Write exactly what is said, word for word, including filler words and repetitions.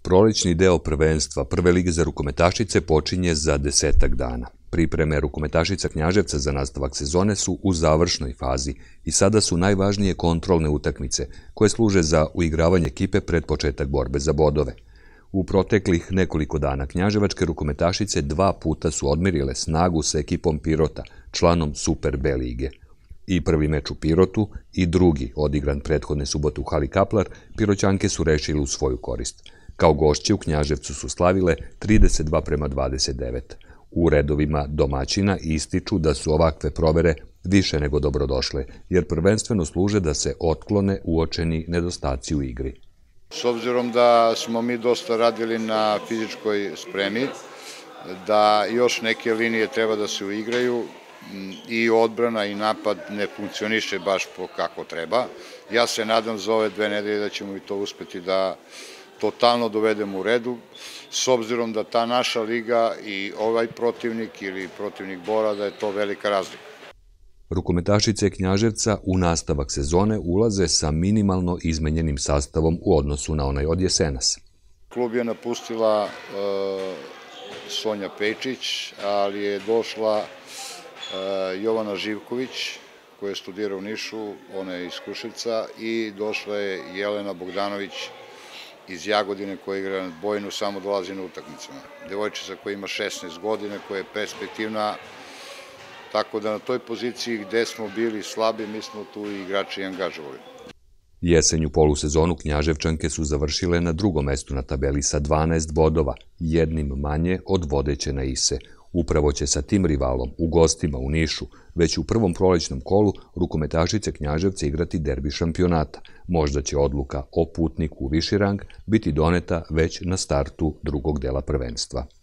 Prolećni deo prvenstva Prve lige za rukometašice počinje za desetak dana. Pripreme rukometašica Knjaževca za nastavak sezone su u završnoj fazi i sada su najvažnije kontrolne utakmice koje služe za uigravanje ekipe pred početak borbe za bodove. U proteklih nekoliko dana knjaževačke rukometašice dva puta su odmerile snagu sa ekipom Pirota, članom Super B lige. I prvi meč u Pirotu i drugi, odigran prethodne subote u hali Kaplar, Piroćanke su rešili u svoju korist. Kao gošće u Knjaževcu su slavile trideset dva prema dvadeset devet. U redovima domaćina ističu da su ovakve provere više nego dobrodošle, jer prvenstveno služe da se otklone uočeni nedostaci u igri. S obzirom da smo mi dosta radili na fizičkoj spremi, da još neke linije treba da se uigraju i odbrana i napad ne funkcioniše baš po kako treba. Ja se nadam za ove dve nedelje da ćemo i to uspeti da totalno dovedemo u redu, s obzirom da ta naša liga i ovaj protivnik ili protivnik Bora, da je to velika razlika. Rukometašice Knjaževca u nastavak sezone ulaze sa minimalno izmenjenim sastavom u odnosu na onaj od jesenas. Klub je napustila Sonja Pejčić, ali je došla Jovana Živković, koja studira u Nišu, ona je iz Kruševca, i došla je Jelena Bogdanović iz Jagodine, koja igra na Bojnu, samo dolazi na utakmicama. Devojčica koja ima šesnaest godina, koja je perspektivna, tako da na toj poziciji gde smo bili slabi, mi smo tu i igrači angažovali. Jesenju polusezonu Knjaževčanke su završile na drugom mestu na tabeli sa dvanaest bodova, jednim manje od vodeće na Ise. Upravo će sa tim rivalom u gostima u Nišu već u prvom prolećnom kolu rukometašice Knjaževca igrati derbi šampionata. Možda će odluka o putniku u viši rang biti doneta već na startu drugog dela prvenstva.